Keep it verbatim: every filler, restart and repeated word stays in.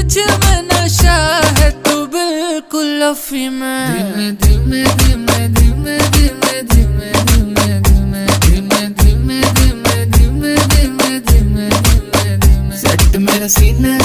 तुझ में नशा है, तू बिल्कुल अफीम है। धीमे धीमे धीमे धीमे धीमे धीमे धीमे धीमे धीमे धीमे धीमे धीमे धीमे धीमे धीमे धीमे सेट मेरा सीना